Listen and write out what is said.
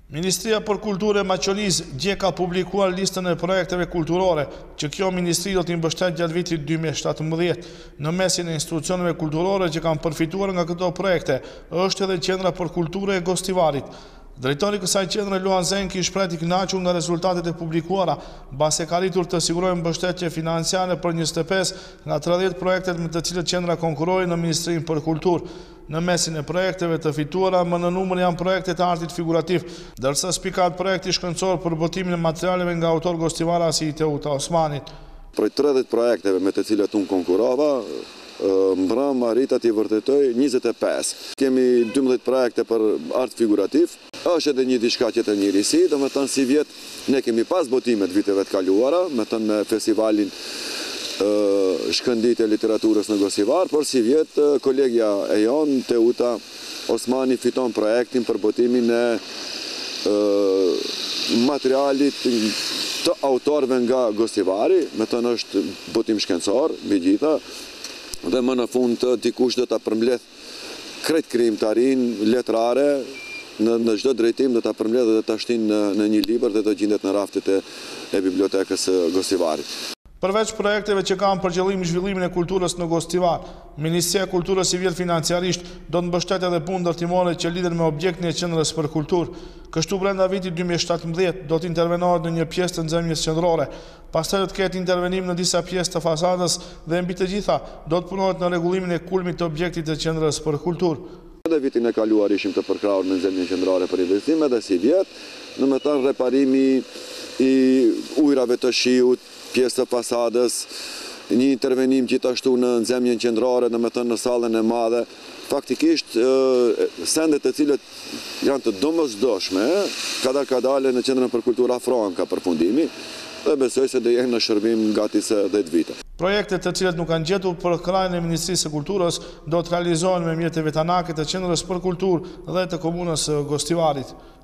Ministria për Kulturë e Maqonisë dje ka publikuar listën e projekteve kulturore që kjo ministri do t'i mbështet gjatë vitit 2017. Në mesin e institucioneve kulturore që kanë përfituar nga këto projekte është edhe Qendra për Kulturë e Gostivarit. Drejtori i kësaj qendre Luan Zenki shpreh i kënaqur nga rezultatet e publikuara, mbas e ka arritur të sigurojë mbështetje financiare për 25 nga 30 projektet me të cilët qendra konkurroi në Ministrinë për Kulturë. Në mesin e projekteve të fituara më në numër janë projektet e artit figurativ, ndërsa spikat projekti shkencor për botimin e materialeve nga autor gostivara si Teuta Osmanit. Për 30 projekteve me të cilat unë konkurova, mbrëm arritat i vërtetoj 25. Kemi 12 projekte për art figurativ, është edhe një diçka që të njërisi, do me thënë si vjetë ne kemi pas botimet viteve të kaluara, me thënë me festivalin shkëndit e literaturës në Gostivar, por si vjetë kolegja e jonë, Teuta Osmani, fiton projektin për botimin e materialit të autorve nga Gostivari, me thënë është botim shkencor, mbi gjitha, dhe më në fund të dikush dhe të përmbledh krejt krijimtarin letrare në çdo drejtim dhe të përmbledh dhe të shtin në një libër dhe të gjendet në raftet e bibliotekës së Gostivarit. Përveç projekteve që kanë për qëllim zhvillimin e kulturës në Gostivar, Ministria e Kulturës si vjet financiarisht do të mbështet edhe punë ndërtimore që lidhen me objektin e qendrës për kulturë. Kështu brenda vitit 2017 do të intervenohet në një pjesë të nxemjes qendrore, pastaj do të ketë intervenim në disa pjesë të fasadës dhe mbi të gjitha do të punohet në rregullimin e kulmit të objektit të qendrës për kulturë. Edhe vitin e kaluar ishim të përkrahur në nxemjen qendrore për investime dhe si vjet, domethënë reparimi i ujrave të shiut, pjesë të fasadës, një intervenim gjithashtu në nxemjen qendrore, domethënë në sallën e madhe. Faktikisht sendet të cilët janë të domosdoshme, kadale në Qendrën për Kulturë afrohen ka përfundimi dhe besoj se do jenë në shërbim gati se 10 vite. Projektet të cilët nuk kanë gjetur për krajin e Ministrisë së Kulturës do të realizohen me mjeteve tanake të Qendrës për Kulturë dhe të komunës së Gostivarit.